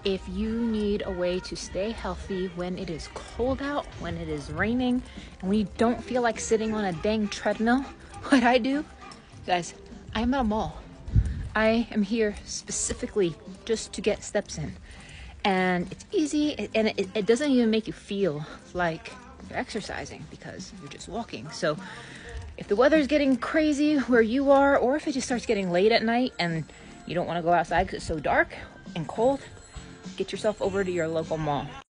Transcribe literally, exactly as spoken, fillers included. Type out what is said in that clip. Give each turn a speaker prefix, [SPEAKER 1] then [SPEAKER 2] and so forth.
[SPEAKER 1] if you need a way to stay healthy when it is cold out, when it is raining, and when you don't feel like sitting on a dang treadmill, what I do, guys, I'm at a mall. I am here specifically just to get steps in. And it's easy, and it, it doesn't even make you feel like you're exercising because you're just walking. So if the weather's getting crazy where you are, or if it just starts getting late at night and you don't want to go outside because it's so dark and cold, get yourself over to your local mall.